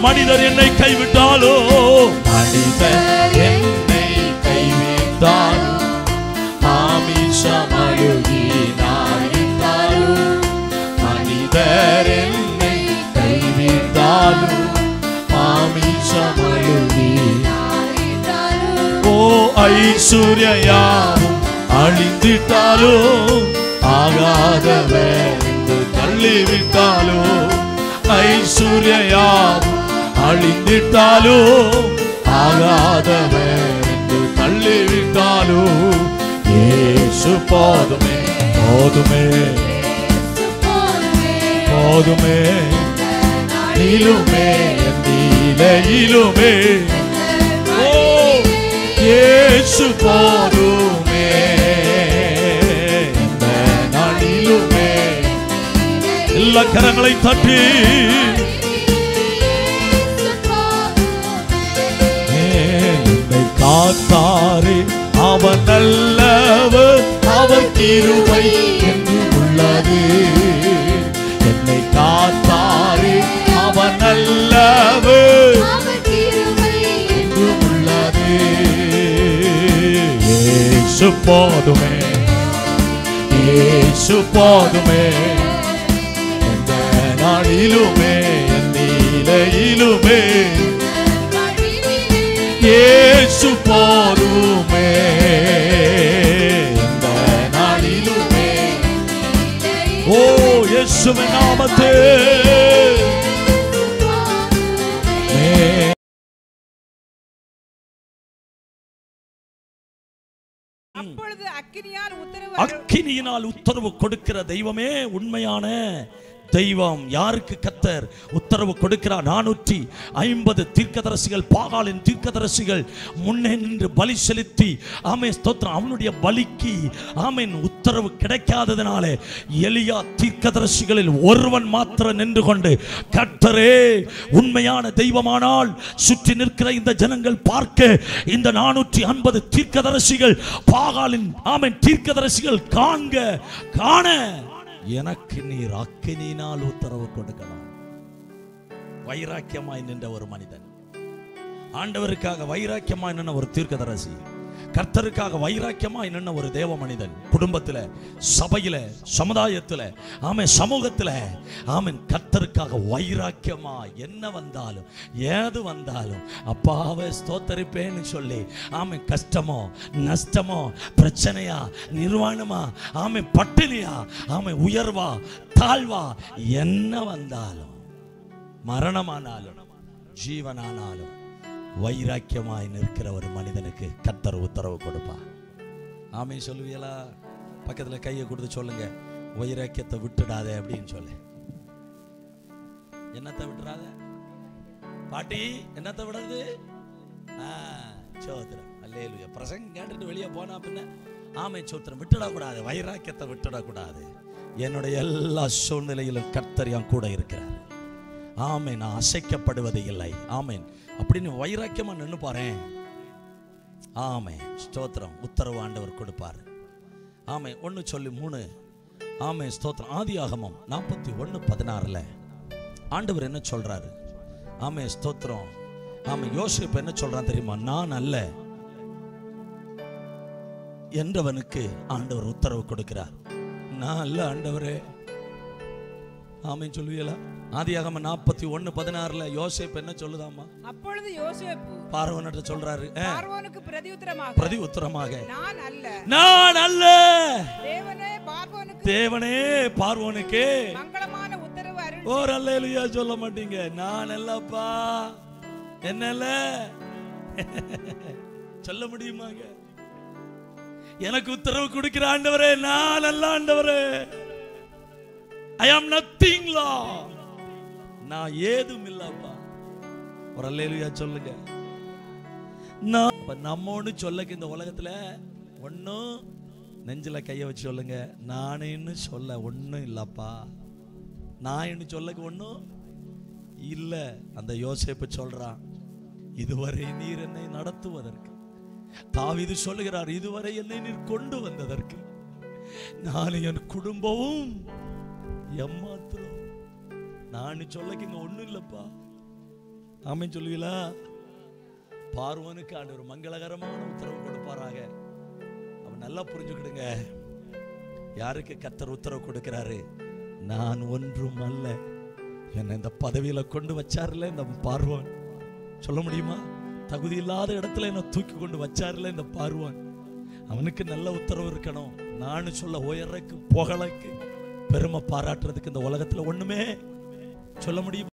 மனிதர் என்னை கைவிட்டாலோ, மனிதர் என்னை கைவிட்டாலோ, மாமிசமழுகி நாயிட்டாலோ, மனிதர் என்னை கைவிட்டாலோ, மாமிசமழுகி ஓ ஐஸ்வர்யாவும் அழிந்திட்டாலோ, ஆகாதவர் என்று தள்ளிவிட்டாலோ, ஐஸ்வர்யாவும் அழிந்திட்டாலோ, ஆகாதவர் என்று தள்ளிவிட்டாலோ, இயேசு போதுமே போதுமே போதுமே, நீலுமே நீலையிலுமே, ஓ இயேசு போதுமே இந்த நாளிலுமே. எல்லா கரங்களை தட்டி என்னை காத்தாரே அவர் நல்லவர், அவர் கிருபை என்று உள்ளது. என்னை காத்தாரே அவர் நல்லவர் என்று உள்ளது. இயேசு போதுமே இயேசு போதுமே எந்த நாளிலுமே என் நிலையிலுமே, இயேசு போதுமே இந்த நாளிலுமே. ஓ இயேசுவின் நாமத்தில் அக்கினியினால் உத்தரவு கொடுக்கிற தெய்வமே உண்மையான தெய்வம். யாருக்கு கர்த்தர் உத்தரவு கொடுக்கிறார்? 450 தீர்க்கதரிசிகள், பாகாலின் தீர்க்கதரிசிகள் முன்னே நின்று பலி செலுத்தி ஆமென் ஸ்தோத்திரம், அவனுடைய பலிக்கு ஆமென் உத்தரவு கிடைக்காததினால எலியா தீர்க்கதரிசிகளில் ஒருவன் மாத்திரம் நின்று கொண்டு, கர்த்தரே உண்மையான தெய்வமானால் சுற்றி நிற்கிற இந்த ஜனங்கள் பார்க்க இந்த 450 தீர்க்கதரிசிகள், பாகாலின் ஆமென் தீர்க்கதரிசிகள் காண எனக்கு நீர் அக்கினியினால் உத்தரவு கொடுக்கணும். வைராக்கியமாய் நின்ற ஒரு மனிதன், ஆண்டவருக்காக வைராக்கியமாய் நின்ற ஒரு தீர்க்கதரிசி, கர்த்தருக்காக வைராக்கியமாய் நின்ற ஒரு தேவ மனிதன், குடும்பத்தில், சபையில், சமுதாயத்தில், ஆமென் சமூகத்தில், ஆமென் கர்த்தருக்காக வைராக்கியமா என்ன வந்தாலும் ஏது வந்தாலும் அப்பாவை ஸ்தோத்தரிப்பேன்னு சொல்லி ஆமென் கஷ்டமோ நஷ்டமோ பிரச்சனையா நிர்வாணமா ஆமென் பட்டினியா ஆமென் உயர்வா தாழ்வா என்ன வந்தாலும் மரணமானாலும் ஜீவனானாலும் வைராக்கியமாய் நிற்கிற ஒரு மனிதனுக்கு கர்த்தர் உத்தரவு கொடுப்பார். ஆமென் சொல்லுவீங்களா? பக்கத்துல கையை கொடுத்து சொல்லுங்க, வைராக்கியத்தை விட்டுடாதே அப்படின்னு சொல்லு. என்னத்தை விட்டுறாத பாட்டி? என்னத்தை விடாது? சோத்திரம் அல்லேலூயா. பிரசங்கம் கேட்டுட்டு வெளியே போனா பின்ன ஆமென் சோத்திரம் விட்டுடக்கூடாது, வைராக்கியத்தை விட்டுடக்கூடாது. என்னுடைய எல்லா சூழ்நிலையிலும் கர்த்தர் என் கூட இருக்கிறார். ஆமென், நான் அசைக்கப்படுவது இல்லை. ஆமென் அப்படின்னு வைராக்கியமா நின்று பாறேன். ஆமென் ஸ்தோத்திரம். உத்தரவு ஆண்டவர் கொடுப்பார். ஆமென். 1 சொல்லி 3. ஆமென் ஸ்தோத்திரம். ஆதியாகமம் 41:16 ஆண்டவர் என்ன சொல்றாரு? ஆமென் ஸ்தோத்திரம். ஆமென். யோசேப்பு என்ன சொல்றான் தெரியுமா? நான் அல்ல என்றவனுக்கு ஆண்டவர் உத்தரவு கொடுக்கிறார். நான் அல்ல ஆண்டவரே. ஆமென் சொல்லுவீங்களா? ஆதியாகமம் 41:16 யோசேப்பு என்ன சொல்லுதாமா? அப்பொழுது யோசேப்பு பார்வோனிடம் சொல்றாரு, பார்வோனுக்கு பிரதியுத்தரமாக நான் அல்ல தேவனே பார்வோனுக்கு மங்களமான உத்தரவு அருள். ஓ அல்லேலூயா சொல்ல மாட்டீங்க. நான் அல்லப்பா, என்னல்ல சொல்ல முடியுமாங்க? எனக்கு உத்தரவு கொடுக்கிற ஆண்டவரே நான் அல்ல ஆண்டவரே. I am nothing Lord. நான் ஏதும் இல்லப்பா. ஒரு அல்லேலூயா சொல்லுங்க. நம்ம ஒண்ணு சொல்லக்கு இந்த உலகத்துல ஒன்னும் நெஞ்சில கைய வச்சு சொல்லுங்க, நானேன்னு சொல்ல ஒன்னும் இல்லப்பா. நான் சொல்லக்கு ஒன்னும் இல்ல. அந்த யோசேப்பு சொல்றான், இதுவரை நீர் என்னை நடத்துவதற்கு, தாவீது சொல்லுகிறார், இதுவரை என்னை நீர் கொண்டு வந்ததற்கு, நான் என் குடும்பமும் எம்மாத்திரம் நான் சொல்லக்கு இங்க ஒண்ணும் இல்லப்பா. ஆமென் சொல்லுவீங்களா? பார்வோனுக்கு ஆண்டவர் மங்களகரமான உத்தரவு கொடுப்பாராக. அவன் நல்லா புரிஞ்சுக்கிடுங்க, யாருக்கு கர்த்தர் உத்தரவு கொடுக்கிறாரு? நான் ஒன்றும் அல்ல, என்னை இந்த பதவியில கொண்டு வச்சார்ல இந்த பார்வோன். சொல்ல முடியுமா? தகுதி இல்லாத இடத்துல என்ன தூக்கி கொண்டு வச்சார்ல இந்த பார்வோன். அவனுக்கு நல்ல உத்தரவு இருக்கணும். நான் சொல்ல உயர்றக்கு புகழக்கு பெருமை பாராட்டுறதுக்கு இந்த உலகத்துல ஒண்ணுமே சொல்ல முடியுமா?